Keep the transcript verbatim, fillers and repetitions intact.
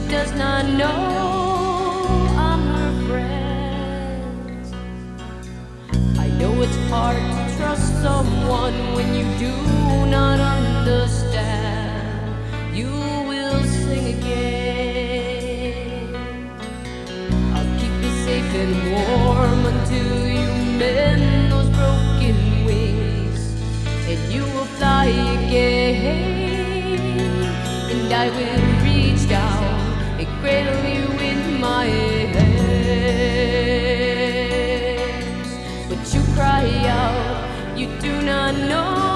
does not know I'm her friend. I know it's hard to trust someone when you do not understand. You will sing again. I'll keep you safe and warm until you mend those broken wings, and you will fly again. And I will reach down and cradle you in my hands. But you cry out, you do not know